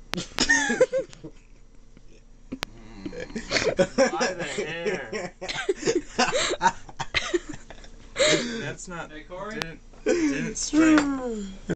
Why the hair? That's not. Hey, Corey? Didn't string.